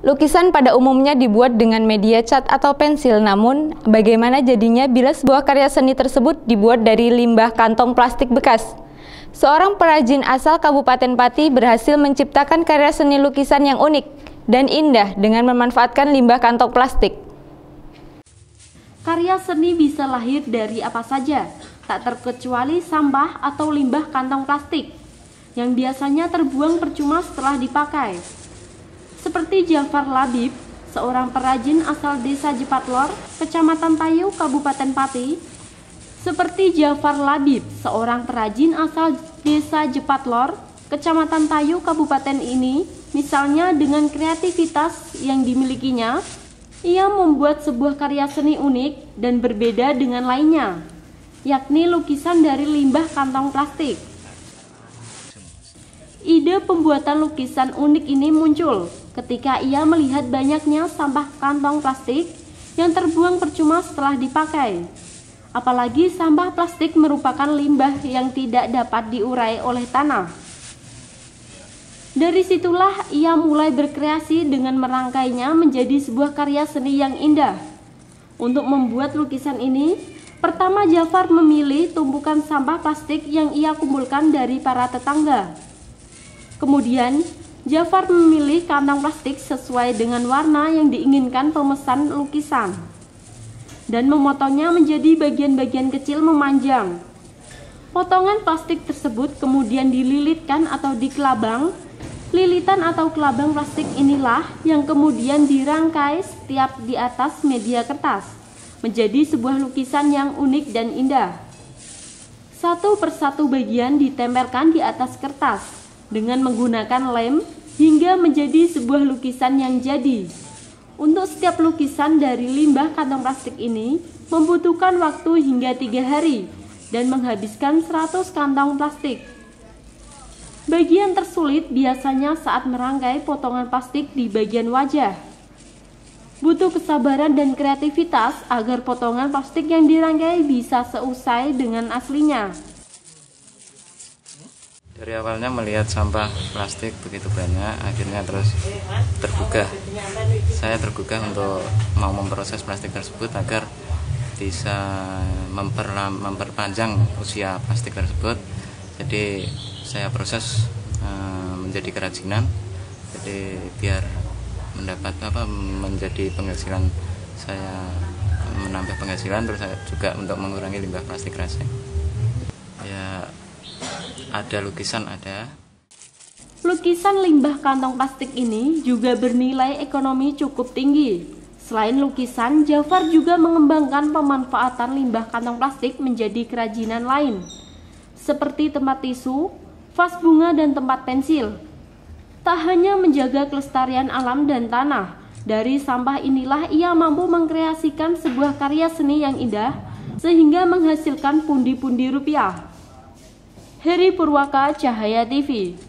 Lukisan pada umumnya dibuat dengan media cat atau pensil, namun bagaimana jadinya bila sebuah karya seni tersebut dibuat dari limbah kantong plastik bekas? Seorang perajin asal Kabupaten Pati berhasil menciptakan karya seni lukisan yang unik dan indah dengan memanfaatkan limbah kantong plastik. Karya seni bisa lahir dari apa saja, tak terkecuali sampah atau limbah kantong plastik yang biasanya terbuang percuma setelah dipakai. Seperti Jafar Labib, seorang perajin asal desa Jepatlor, Kecamatan Tayu, Kabupaten Pati. Seperti Jafar Labib, seorang perajin asal desa Jepatlor, Kecamatan Tayu, Kabupaten ini, misalnya dengan kreativitas yang dimilikinya, ia membuat sebuah karya seni unik dan berbeda dengan lainnya, yakni lukisan dari limbah kantong plastik. Ide pembuatan lukisan unik ini muncul ketika ia melihat banyaknya sampah kantong plastik yang terbuang percuma setelah dipakai. Apalagi sampah plastik merupakan limbah yang tidak dapat diurai oleh tanah. Dari situlah ia mulai berkreasi dengan merangkainya menjadi sebuah karya seni yang indah. Untuk membuat lukisan ini, pertama Jafar memilih tumpukan sampah plastik yang ia kumpulkan dari para tetangga. Kemudian, Jafar memilih kantong plastik sesuai dengan warna yang diinginkan pemesan lukisan dan memotongnya menjadi bagian-bagian kecil memanjang. Potongan plastik tersebut kemudian dililitkan atau dikelabang. Lilitan atau kelabang plastik inilah yang kemudian dirangkai setiap di atas media kertas menjadi sebuah lukisan yang unik dan indah. Satu persatu bagian ditempelkan di atas kertas dengan menggunakan lem hingga menjadi sebuah lukisan yang jadi. Untuk setiap lukisan dari limbah kantong plastik ini membutuhkan waktu hingga 3 hari dan menghabiskan 100 kantong plastik. Bagian tersulit biasanya saat merangkai potongan plastik di bagian wajah. Butuh kesabaran dan kreativitas agar potongan plastik yang dirangkai bisa seusai dengan aslinya. Dari awalnya melihat sampah plastik begitu banyak, akhirnya terus tergugah. Saya tergugah untuk mau memproses plastik tersebut agar bisa memperpanjang usia plastik tersebut. Jadi saya proses menjadi kerajinan. Jadi biar menjadi penghasilan saya, menambah penghasilan, terus saya juga untuk mengurangi limbah plastik kresek. Ya, ada lukisan ada. Lukisan limbah kantong plastik ini juga bernilai ekonomi cukup tinggi. Selain lukisan, Jafar juga mengembangkan pemanfaatan limbah kantong plastik menjadi kerajinan lain, seperti tempat tisu, vas bunga, dan tempat pensil. Tak hanya menjaga kelestarian alam dan tanah, dari sampah inilah ia mampu mengkreasikan sebuah karya seni yang indah, sehingga menghasilkan pundi-pundi rupiah. Heri Purwaka, Cahaya TV.